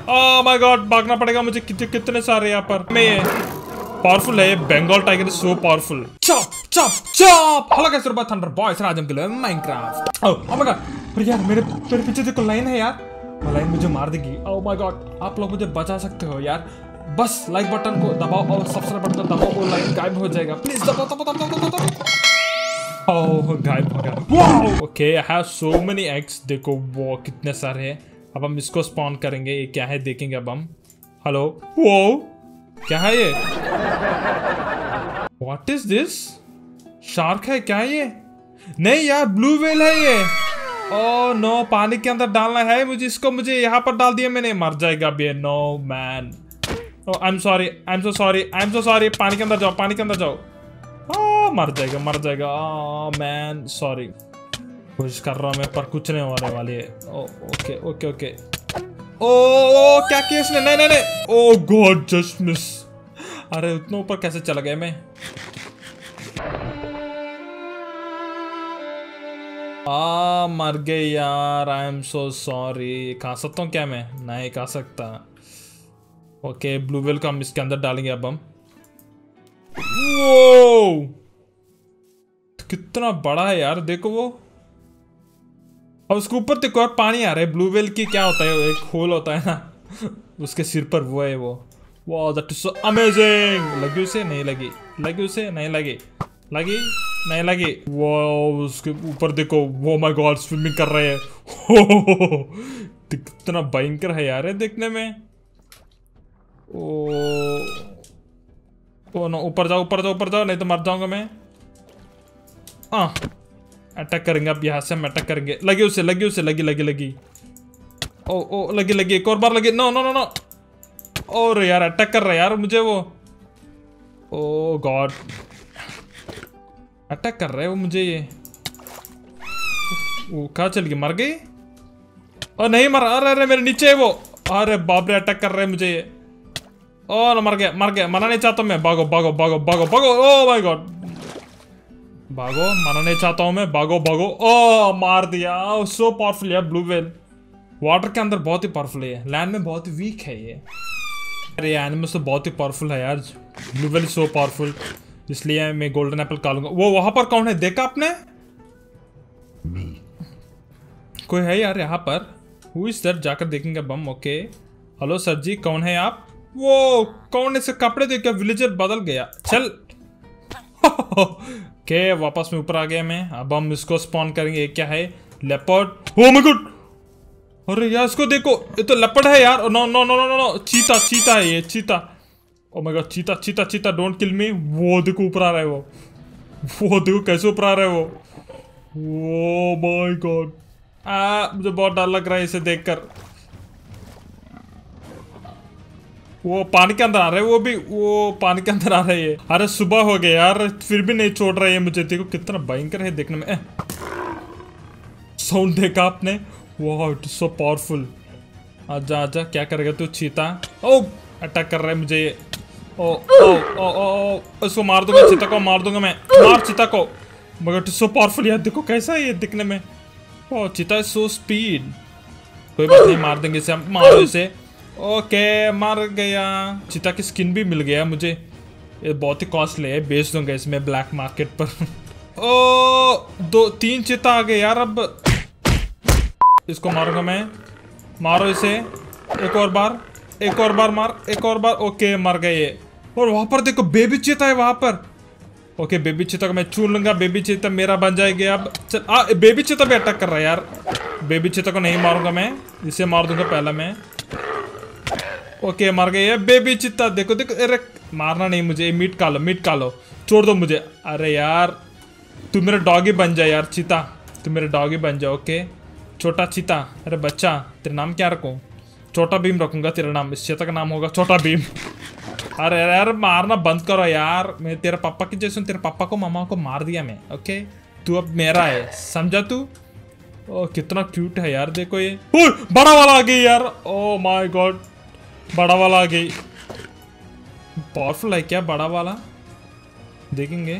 Oh my God, भागना पड़ेगा मुझे। कितने सारे यहाँ पर। मैं ये पावरफुल है, Bengal tiger is so powerful. Chop chop chop. Hello guys, super thunder boys राजम के लिए माइनक्राफ्ट। ओह माय गॉड, पर यार मेरे पीछे देखो लाइन है यार, वो लाइन मुझे मार देगी। ओह माय गॉड, आप लोग मुझे बचा सकते हो यार, बस लाइक बटन को दबाओ और सब्सक्राइब बटन को दबाओ, वो लाइन गायब हो जाएगा। प्लीज दबाओ दबाओ दबाओ दबाओ दबाओ। ओह गायब हो गया। Wow okay, I have so many eggs. देखो वो कितने सारे हैं। अब हम इसको स्पॉन करेंगे। ये क्या है देखेंगे अब हम। हेलो, वो क्या है ये? What is this? शार्क है क्या ये? नहीं यार, ब्लू व्हेल है ये। ओह नो, पानी के अंदर डालना है मुझे इसको। मुझे यहाँ पर डाल दिया मैंने, मर जाएगा अभी। No man, I am sorry, I am so sorry, I am so sorry. पानी के अंदर जाओ, पानी के अंदर जाओ। मर जाएगा, मर जाएगा। मैन सॉरी, कोशिश कर रहा हूँ मैं, पर कुछ नहीं होने वाली है। Okay okay okay. ओ क्या किया इसने? नहीं नहीं नहीं। Oh god, just miss. अरे उतना ऊपर कैसे चला गया मैं? मर गए यार। I am so sorry. खा सकता हूँ क्या मैं? नहीं खा सकता। ओके, ब्लू व्हेल को हम इसके अंदर डालेंगे अब हम। वो कितना बड़ा है यार, देखो वो। और उसके ऊपर देखो और पानी आ रहा है। ब्लू व्हेल की क्या होता है, एक होल होता है ना उसके सिर पर वो है वो। Wow that is so amazing. लगी उसे? नहीं लगी। लगी उसे? नहीं लगी। लगी? नहीं लगी। वो उसके ऊपर देखो, वो माय गॉड, स्विमिंग कर रहे हैं कितना भयंकर है यार देखने में। ओ नो, ऊपर जाओ ऊपर जाओ ऊपर जाओ, नहीं तो मर जाऊंगा मैं। अटैक करेंगे अब, यहाँ से हम अटैक करेंगे। लगी उसे, लगी उसे, लगी लगी लगी। ओ लगी लगी, एक और बार लगी। No no no no. और यार अटैक कर रहा है यार मुझे वो। ओ गॉड, अटैक कर रहा है वो मुझे ये। वो कहाँ चल गई? मर गई? और नहीं मर, अरे मेरे नीचे है वो। अरे बाप रे, अटैक कर रहे हैं मुझे ये। ओ मर गया, मर गया। मरना नहीं चाहता मैं। भागो भागो भागो भागो भागो। ओ माय गॉड, भागो। मरना नहीं चाहता हूं मैं, भागो भागो। ओ मार दिया। सो पावरफुल यार ब्लू व्हेल। वाटर के अंदर बहुत ही पावरफुल है, लैंड में बहुत ही वीक है ये। अरे एनिमल्स तो बहुत ही पावरफुल है यार। ब्लू व्हेल सो पावरफुल, इसलिए मैं गोल्डन एप्पल खा लूंगा। वो वहां पर कौन है देखा आपने? कोई है यार यहाँ पर। Who is that? जाकर देखेंगे bomb. Okay, hello sir ji, कौन है आप? वो कौन? ऐसे कपड़े देख के विलेजर बदल गया। चल के वापस में ऊपर आ गया मैं। अब हम इसको स्पॉन करेंगे। क्या है? लेपर्ड। ओह माय गॉड, अरे यार इसको देखो, ये तो लेपर्ड है यार। No no no no no, चीता, चीता है ये, चीता। ओह माय गॉड, चीता चीता चीता, डोंट किल मी। वो देखो ऊपर आ रहा है वो देखो कैसे ऊपर आ रहा है वो। ओह माय गॉड, मुझे बहुत डर लग रहा है इसे देखकर। वो पानी के अंदर आ रहे हैं, वो भी वो पानी के अंदर आ रहे हैं। अरे सुबह हो गया यार, फिर भी नहीं छोड़ रहे हैं मुझे। देखो कितना भयंकर है देखने में। साउंड देखा आपने? वाह, इट इज सो पावरफुल। आजा आजा, क्या करेगा तू चीता? ओ अटैक कर रहा है मुझे ये। ओ ओ ओ ओ, उसको मार दूंगा, चीता को मार दूंगा मैं। मार चीता को। मगर इट इज सो पावरफुल यार, देखो कैसा है ये दिखने में। ओ चीता इज सो स्पीड। कोई बात नहीं, मार देंगे इसे हम। मारो इसे। ओके, मार गया। चीता की स्किन भी मिल गया मुझे। ये बहुत ही कॉस्टली है, बेच दूंगा इसमें ब्लैक मार्केट पर ओ 3 चीता आ गए यार। अब इसको मारूंगा मैं। मारो इसे। एक और बार, एक और बार मार, एक और बार। ओके, मर गए ये। और वहां पर देखो बेबी चीता है वहां पर। ओके, बेबी चीता को मैं चुन लूंगा। बेबी चीता मेरा बन जाएगा अब। चल, बेबी चीता भी अटैक कर रहा है यार। बेबी चीता को नहीं मारूंगा मैं, इसे मार दूंगा पहला मैं। ओके, मर गए ये बेबी चीता। देखो देखो, अरे मारना नहीं मुझे। मीट खा लो, मीट खा लो, छोड़ दो मुझे। अरे यार तू मेरा डॉगी बन जा यार चीता, तू मेरा डॉगी बन जा। ओके छोटा चीता। अरे बच्चा, तेरा नाम क्या रखूं? छोटा भीम रखूंगा तेरा नाम। इस चीता का नाम होगा छोटा भीम। अरे यार मारना बंद करो यार। मैं तेरे पापा की जैसे, तेरे पापा को मामा को मार दिया मैं। ओके, तू अब मेरा है, समझा तू? ओ कितना क्यूट है यार, देखो ये। बड़ा वाला आ गई यार। ओ माय गॉड, बड़ा वाला आ गई। पावरफुल है क्या बड़ा वाला? देखेंगे।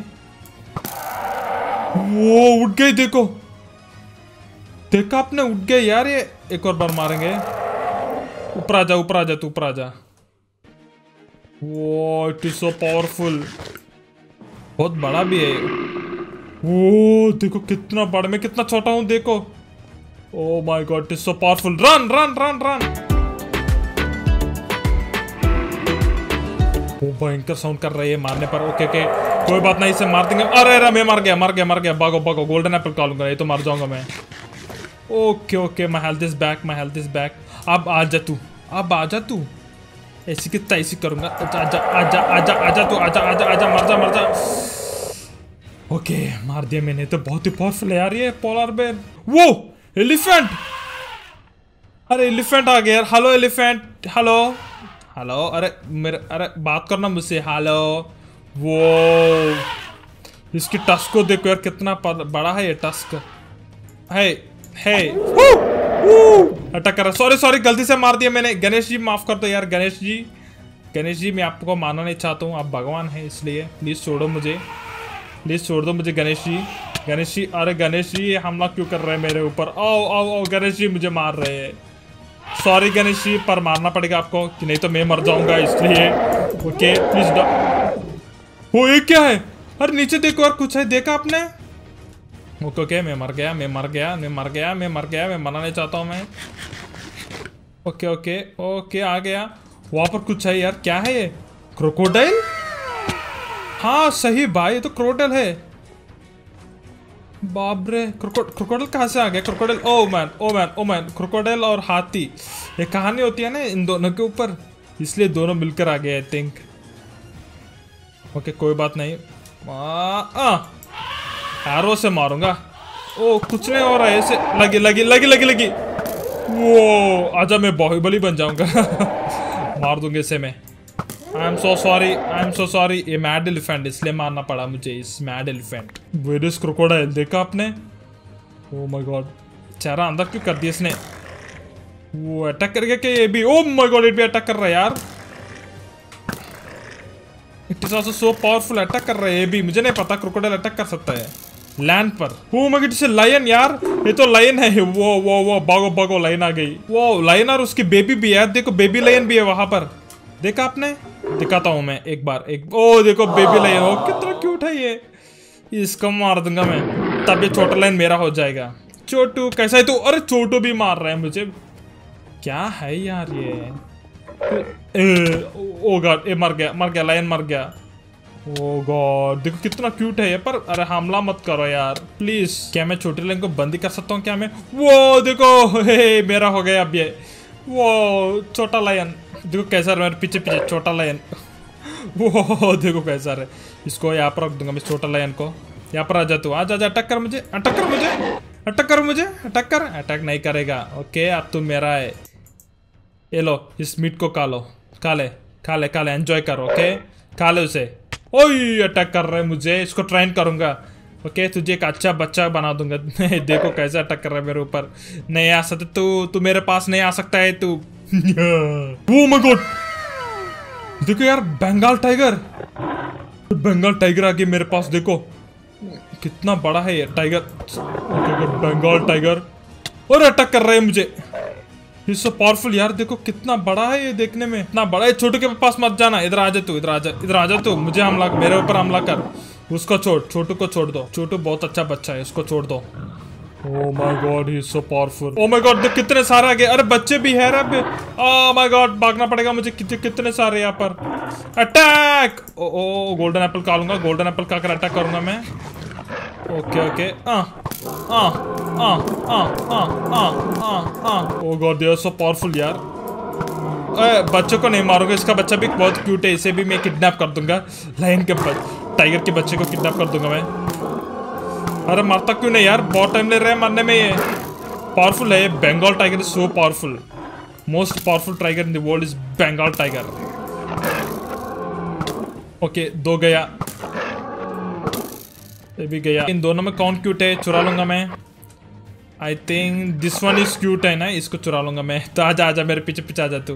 वो उठ गई, देखो देखा आपने, उठ गए यार ये। एक और बार मारेंगे। ऊपर आजा, ऊपर आजा, तू ऊपर आजा। वो इट इज सो पावरफुल, बहुत बड़ा भी है। वो देखो कितना बड़ा, मैं कितना छोटा हूँ देखो। Oh my god, it is so powerful. Run run run run. वो भयंकर साउंड कर रही है मारने पर। ओके ओके, कोई बात नहीं, इसे मार देंगे। अरे अरे, मैं मर गया मर गया मर गया। भागो भागो, गोल्डन एप्पल खा लूंगा, ये तो मर जाऊंगा मैं। Okay okay, my health is back, my health is back. अब आजा तू, अब आजा तू। ऐसी कितना ऐसी करूंगा। आजा आजा आजा आजा आजा तू, आजा आजा आजा, मर जा मर जा। ओके, मार दिया मैंने। तो बहुत ही पावरफुल है यार ये पोलर बेयर। वो एलिफेंट, अरे एलिफेंट आ गया यार। Hello elephant, hello hello. अरे मेरे, अरे बात करना मुझसे। हेलो। वो इसकी टस्क को देखो यार, कितना बड़ा है ये टस्क। है अटैक कर। सॉरी सॉरी, गलती से मार दिया मैंने। गणेश जी माफ कर दो यार, गणेश जी। गणेश जी, मैं आपको मारना नहीं चाहता हूँ, आप भगवान हैं, इसलिए प्लीज छोड़ो मुझे, प्लीज छोड़ दो मुझे गणेश जी। गणेश जी, अरे गणेश जी, ये हमला क्यों कर रहे हैं मेरे ऊपर। आओ आओ आओ, गणेश जी मुझे मार रहे हैं। सॉरी गणेश जी, पर मारना पड़ेगा आपको, कि नहीं तो मैं मर जाऊंगा, इसलिए। Okay please. वो ये क्या है? अरे नीचे देखो यार, कुछ है, देखा आपने? ओके ओके, मैं मर गया मैं मर गया मैं मर गया मैं मर गया। मैं मरना नहीं चाहता हूँ मैं। ओके ओके ओके, आ गया। वहां पर कुछ है यार, क्या है ये? क्रोकोडाइल? हाँ सही भाई, ये तो क्रोकोडाइल है। बाप रे, क्रोकोडाइल कहाँ से आ गया? Crocodile, oh man oh man oh man. Crocodile और हाथी, ये कहानी होती है ना इन दोनों के ऊपर, इसलिए दोनों मिलकर आ गए आई थिंक। ओके कोई बात नहीं। एरो से मारूंगा। ओ कुछ नहीं हो रहा है, ऐसे लगी लगी लगी लगी लगी। वो आजा, मैं बाहुबली बन जाऊंगा। मार दूंगे इसे मैं। I am so sorry, I am so sorry. ये मैड एलिफेंट, इसलिए मारना पड़ा मुझे इस mad elephant. Where is crocodile, देखा आपने? ओ माय गॉड, चेहरा अंदर क्यों कर दिया इसने? वो अटैक कर गया क्या ये भी? ओ माय गॉड, ये भी अटैक कर रहा है यार। It is also so powerful, attack कर रहा है ये भी। मुझे नहीं पता क्रोकोडाइल अटैक कर सकता है लैंड पर। Oh my god, it's lion यार, ये तो लायन है। वो भागो भागो, लायन आ गई। वो लायन और उसकी बेबी भी है, देखो बेबी लायन भी है वहां पर, देखा आपने? दिखाता हूं मैं एक बार। एक ओ देखो बेबी लायन, ओ कितना क्यूट है ये। इसको मार दूंगा मैं, तब ये छोटा लायन मेरा हो जाएगा। छोटू कैसा है तू? अरे छोटू भी मार रहा है मुझे, क्या है यार ये? ओ गॉड, ये मर गया लायन मर गया। ओ गॉड, देखो कितना क्यूट है ये। पर अरे हमला मत करो यार प्लीज। क्या मैं छोटे लायन को बंदी कर सकता हूँ क्या मैं? वो देखो, हे मेरा हो गया अब ये। वो छोटा लायन देखो कैसा रहा मेरे पीछे पीछे, छोटा लायन। वो देखो कैसा रहा। इसको यहाँ पर रख दूंगा मैं, छोटा लायन को। यहाँ पर आ जा तू, आ जा, अटैक कर मुझे, अटैक कर मुझे, अटैक कर मुझे, अटैक कर। अटैक नहीं करेगा। ओके, अब तू मेरा है। ये लो, इस मीट को खा लो, खा ले खा ले खा ले, एंजॉय करो। ओके खा ले उसे। ओए अटैक कर रहा है मुझे, इसको ट्रेन करूंगा। ओके तुझे एक अच्छा बच्चा बना दूंगा। देखो कैसे अटैक कर रहा है मेरे ऊपर। नहीं आ सकते तू मेरे पास नहीं आ सकता है तू। ओह माय गॉड, देखो यार बंगाल टाइगर, बंगाल टाइगर आ गया मेरे पास। देखो कितना बड़ा है ये टाइगर। बंगाल टाइगर, और अटैक कर रहा है मुझे। ये सो पावरफुल यार, देखो कितना बड़ा है ये देखने में, इतना बड़ा है। छोटू के पास मत जाना, इधर आ जा तू, इधर आ जा, इधर आ जा तू। मुझे हमला, मेरे ऊपर हमला कर। उसको छोड़, छोटू को छोड़ दो। छोटू बहुत अच्छा बच्चा है, उसको छोड़ दो। Oh my god, he is so powerful. Oh my god, देख कितने सारे आ गए। अरे बच्चे भी है अब। ओह माय गॉड, भागना पड़ेगा मुझे। कितने सारे यहाँ पर। अटैक। ओ गोल्डन एप्पल खा लूंगा, गोल्डन एप्पल खाकर अटैक करूंगा मैं। Okay okay, oh god, they are so powerful यार। बच्चों को नहीं मारूंगा, इसका बच्चा भी बहुत क्यूट है, इसे भी मैं किडनैप कर दूंगा। लायन के टाइगर के बच्चे को किडनैप कर दूंगा मैं। अरे मारता क्यों नहीं यार, बहुत टाइम ले रहे हैं मरने में। ये पावरफुल है, Bengal tiger is so powerful. Most powerful tiger in the world is Bengal tiger. Okay दो गया, ये भी गया। इन दोनों में कौन क्यूट है, चुरा लूंगा मैं। I think this one is cute है ना, इसको चुरा लूंगा मैं। तो आजा आजा मेरे पीछे पीछे आजा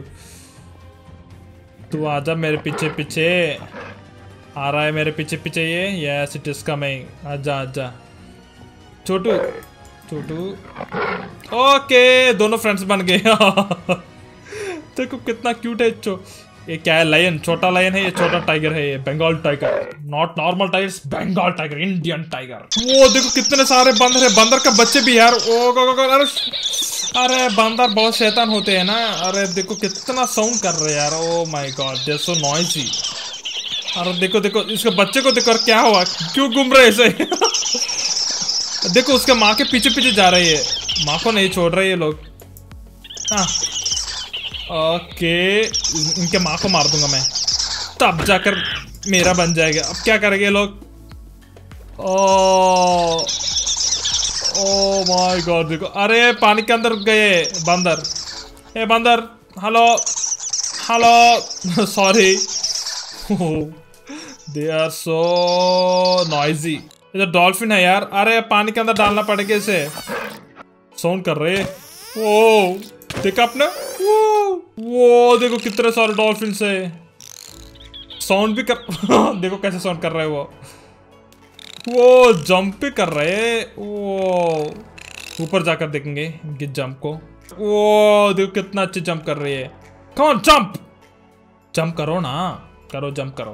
तू आजा मेरे पीछे पीछे। आ रहा है मेरे पीछे पीछे ये। Yes it is coming. आजा आजा छोटू छोटू। ओके दोनों फ्रेंड्स बन गए। देखो कितना क्यूट है ये क्या है, लायन, छोटा लायन है, ये छोटा टाइगर है, ये Bengal tiger, not normal tiger, Bengal tiger, Indian tiger. वो देखो कितने सारे बंदर है, बंदर का बच्चे भी यार। ओ अरे बंदर बहुत शैतान होते हैं ना। अरे देखो कितना साउंड कर रहे हैं यार। Oh my god, they are so noisy. अरे देखो देखो इसके बच्चे को देखो, क्या हुआ, क्यों घूम रहे ऐसे? देखो उसके माँ के पीछे पीछे जा रही है, माँ को नहीं छोड़ रहे ये लोग। हाँ ओके, इनके माँ को मार दूंगा मैं, तब जाकर मेरा बन जाएगा। अब क्या करेंगे ये लोग? ओ माय गॉड देखो, अरे पानी के अंदर गए बंदर। ए बंदर, hello hello, sorry. They are so noisy. इधर डॉल्फिन है यार। अरे पानी के अंदर डालना पड़ेगा इसे, साउंड कर रहे। ओ देखा आपने, वो देखो कितने सारे डॉल्फिन है, साउंड भी कर देखो कैसे साउंड कर रहे हैं वो जंप भी कर रहे हैं। वो ऊपर जाकर देखेंगे इनके जंप को। वो देखो कितना अच्छे जंप कर रही है। कौन जंप, जंप करो ना, करो जंप करो।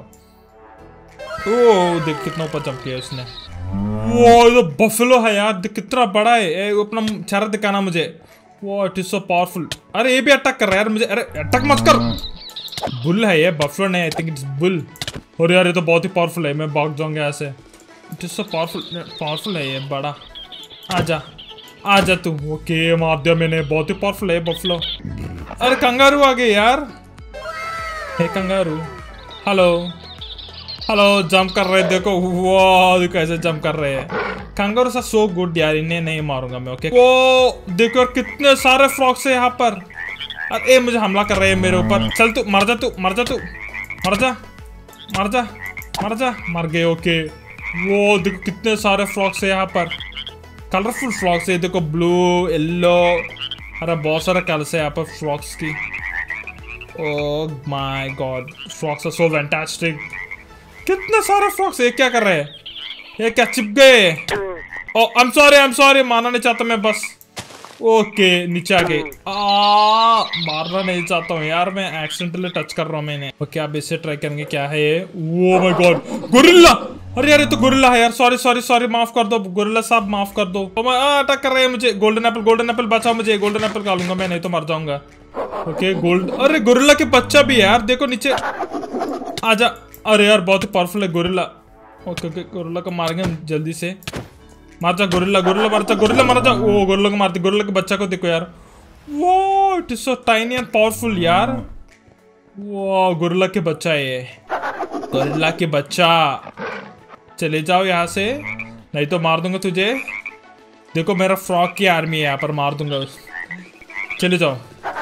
ओ देख कितना ऊपर जंप किया उसने। वो तो बफेलो है यार, देख कितना बड़ा है। अपना चेहरा दिखाना मुझे। वो इट इज सो पावरफुल। अरे ये भी अटैक कर रहा है यार मुझे। अरे अटैक मत कर। बुल है ये, बफेलो नहीं, आई थिंक इट्स बुल। और यार ये तो बहुत ही पावरफुल है, मैं भाग जाऊंगा यहाँ से। इट इज सो पावरफुल है ये बड़ा। आजा आजा तू। ओके मार दिया मैंने, बहुत ही पावरफुल है बफेलो। अरे कंगारू आ गए यार। Hey kangaroo, hello hello, jump कर रहे देखो। वो कैसे जंप कर रहे हैं कंगारू सा, सो गुड यार। इन्हें नहीं मारूंगा मैं। ओके वो देखो यार कितने सारे फ्रॉक्स है यहाँ पर। अरे मुझे हमला कर रहे हैं मेरे ऊपर। चल तू मर जा, तू मर जा, तू मर जा, मर जा, मर जा। मर गए। ओके वो देखो कितने सारे फ्रॉक्स है यहाँ पर, कलरफुल फ्रॉक्स है देखो, ब्लू येलो। अरे बहुत सारे कलर्स है यहाँ पर फ्रॉक्स की। Oh my god, frogs are so fantastic. कितने सारे फ्रॉक्स है, क्या कर रहे हैं ये, क्या चिप गए? ओ आई एम सॉरी, मारना नहीं चाहता मैं बस। ओके नीचे आ गए। मारना नहीं चाहता हूँ यार मैं, एक्सीडेंटली टच कर रहा हूँ मैंने। ओके अब इसे ट्राई करेंगे, क्या है ये? Oh my god gorilla. अरे यार ये तो गोरिल्ला है यार, सॉरी सॉरी सॉरी, माफ कर दो गोरिल्ला साहब, माफ कर दो। अटैक कर रहे हैं मुझे। गोल्डन एप्पल बचाओ मुझे, गोल्डन एप्पल खा लूंगा मैं, नहीं तो मर जाऊंगा। ओके गोल्ड, अरे गोरिल्ला के बच्चा भी यार, देखो नीचे आजा। अरे यार बहुत ही पावरफुल है गोरिल्ला। ओके ओके गोरिल्ला को मारेंगे हम जल्दी से। मार जा गोरिल्ला, गोरिल्ला मार जा, गोरिल्ला मार जा। ओ गोरिल्ला को मारती, गोरिल्ला के बच्चा को देखो यार। वो it is so tiny and powerful यार। वो गोरिल्ला के बच्चा है ये, गोरिल्ला के बच्चा। चले जाओ यहाँ से, नहीं तो मार दूंगा तुझे। देखो मेरा फ्रॉक की आर्मी है यहाँ पर, मार दूंगा। चले जाओ,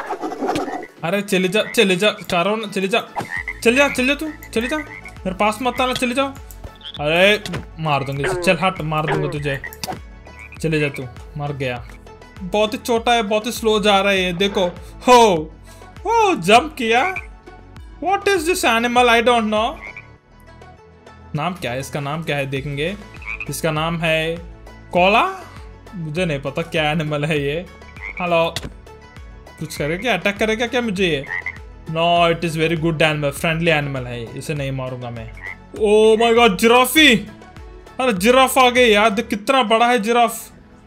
अरे चले जा चारों, चले जा तू, चले जा, मेरे पास मत आना, चले जाओ। अरे मार दूंगा, चल हट, मार दूंगा तुझे। चले जा तू, मर गया। बहुत ही छोटा है, बहुत ही स्लो जा रहा है ये, देखो। हो जंप किया। What is this animal, I don't know. नाम क्या है इसका, नाम क्या है देखेंगे। इसका नाम है कोला, मुझे नहीं पता क्या एनिमल है ये। हेलो, कुछ करेगा क्या, अटैक करेगा क्या मुझे ये? No it is very good animal, friendly animal है, इसे नहीं मारूंगा मैं। Oh my god giraffe. अरे जिराफ आ गए यार, कितना बड़ा है जिराफ।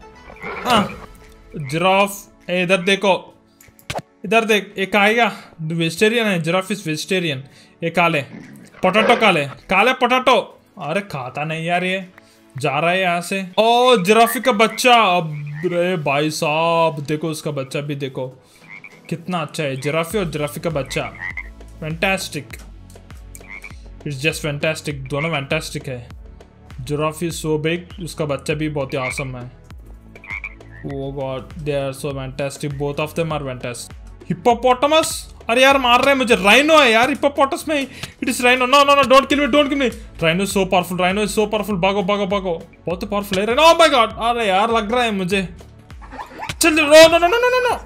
जिराफ इधर देखो, इधर देख, एक आएगा। वेजिटेरियन है जिराफ, इज वेजिटेरियन। ये काले पोटैटो, काले पोटैटो। अरे खाता नहीं यार ये, जा रहा है यहाँ से। ओ जिराफी का बच्चा। अरे भाई साहब देखो उसका बच्चा भी देखो कितना अच्छा है, जिराफी और जिराफी का बच्चा। फैंटास्टिक, इट्स जस्ट फैंटास्टिक, दोनों फैंटास्टिक है। जिराफी सो बिग, उसका बच्चा भी बहुत ही ऑसम है। Oh god they are so fantastic, both of them are fantastic. Hippopotamus, अरे यार मार रहे हैं मुझे। राइनो है यार हिप्पोपोटामस में, it is rhino. No no no don't kill me. Rhino so powerful, rhino is so powerful. भागो बहुत पावरफुल है राइनो। ओह माय गॉड, अरे यार लग रहा है मुझे। चल नो।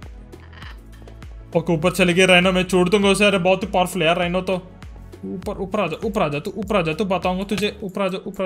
ओके ऊपर चले गए राइनो, मैं छोड़ दूंगा उसे। अरे बहुत ही पावरफुल है यार राइनो तो। ऊपर आ जा तू, बताऊंगा तुझे। ऊपर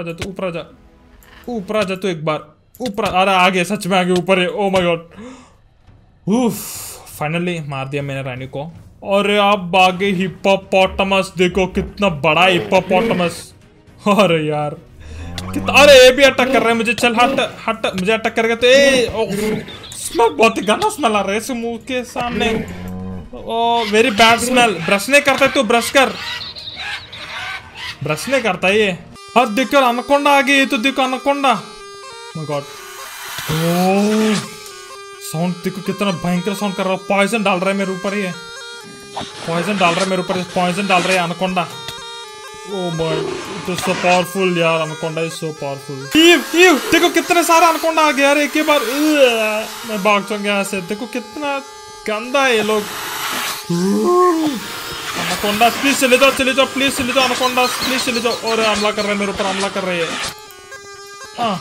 आ जा तू एक बार ऊपर। अरे आ गए, सच में आ गए ऊपर है। ओ माय गॉड, फाइनली मार दिया मैंने रानी को। और अब आगे हिप्पोपोटामस, देखो कितना बड़ा हिप्पोपोटामस। अरे यार अरे ये भी अटैक कर रहे हैं मुझे। चल हट हट, मुझे अटैक करेगा तो स्मेल बहुत ही गंदा स्मेल आ रहा है इस मुंह के सामने। Oh very bad smell. Brush नहीं करता तो ब्रश कर। ब्रश नहीं करता ये। और देखो अनाकोंडा आ गई। तो देखो अनाकोंडा। माय गॉड, साउंड देखो कितना भयंकर साउंड कर रहा है। पॉइजन डाल रहा है मेरे ऊपर। ये पॉइजन डाल रहा है मेरे ऊपर। पॉइजन डाल रहा है anaconda. Oh my, it is so powerful यार। Anaconda is so powerful। ईव देखो कितने सारे अनाकोंडा आ गए यार एक ही बार। मैं भाग जाऊंगा यहाँ से। देखो कितना गंदा है ये लोग। अनाकोंडा प्लीज चले जाओ प्लीज चले जाओ अनाकोंडा प्लीज चले जाओ। और हमला कर रहे हैं मेरे ऊपर, हमला कर रहे हैं।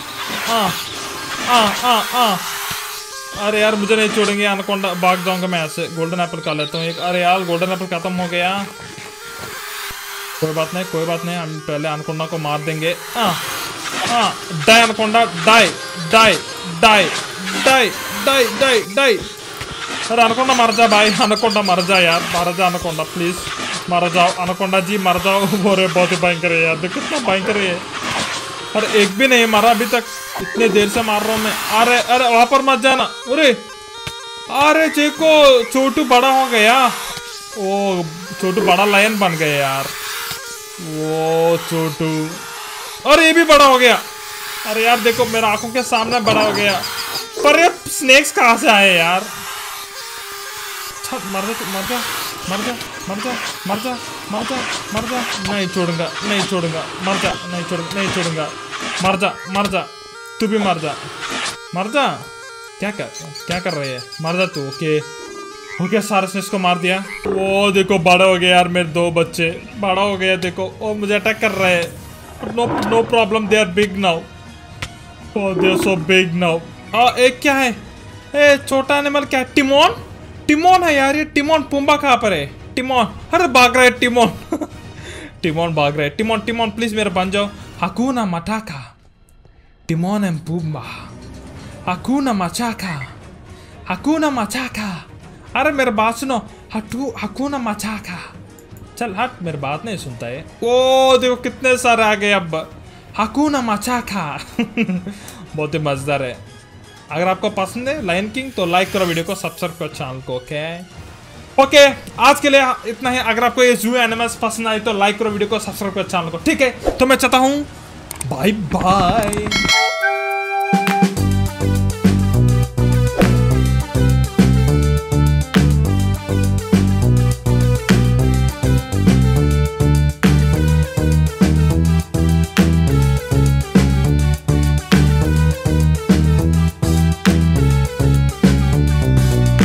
अरे यार मुझे नहीं छोड़ेंगे अनाकोंडा। भाग जाऊंगा मैं ऐसे। गोल्डन एप्पल खा लेता हूँ एक। अरे यार गोल्डन एप्पल खत्म हो गया। कोई बात नहीं, हम पहले अनाकोंडा को मार देंगे। Die anaconda, die die die die die die die. अरे अनाकोंडा मर जा भाई, अनाकोंडा मर जा यार, मर जा अनाकोंडा प्लीज, मर जाओ अनाकोंडा जी मर जाओ। अरे बहुत ही भयंकर है यार, देखो कितना भयंकर है। अरे एक भी नहीं मारा अभी तक, इतने देर से मार रहा हूँ मैं। अरे अरे वहां पर मत जाना। अरे देखो छोटू बड़ा हो गया। ओ छोटू बड़ा लायन बन गया यार। वो छोटू, और ये भी बड़ा हो गया। अरे यार देखो मेरे आंखों के सामने बड़ा हो गया। पर ये स्नेक्स कहाँ से आए यार। मर जा मर जा मर जा मर जा मर जा मर जा मर जा। नहीं छोड़ूंगा मर जा। नहीं छोड़ूंगा मर जा तू भी मर जा। क्या कर रही है। मर जा तू। ओके सारे स्नेक्स को मार दिया। वो देखो बड़ा हो गया यार, मेरे 2 बच्चे बड़ा हो गया देखो। ओ मुझे अटैक कर रहे हैं। No problem, they are big now. They are so big now. एक क्या है, ए छोटा एनिमल क्या है। टिमोन है यार ये। टिमोन पुम्बा कहाँ पर है। टिमोन, अरे भाग रहा है टिमोन। टिमोन भाग रहा है। टिमोन प्लीज मेरा बन जाओ। Hakuna matata, Timon and Pumbaa. Hakuna मचाका। अरे मेरे बात सुनो। हकुना मचाका। चल हट, मेरी बात नहीं सुनता है। ओ देखो कितने सारे आ गए अब। हकुना मचाका। बहुत ही मजेदार है। अगर आपको पसंद है लायन किंग तो लाइक करो वीडियो को, सब्सक्राइब करो चैनल को। ओके आज के लिए इतना ही। अगर आपको ये ज़ू एनिमल्स पसंद आए तो लाइक करो वीडियो को, सब्सक्राइब करो चैनल को। ठीक है तो मैं चाहता हूँ बाय बाय।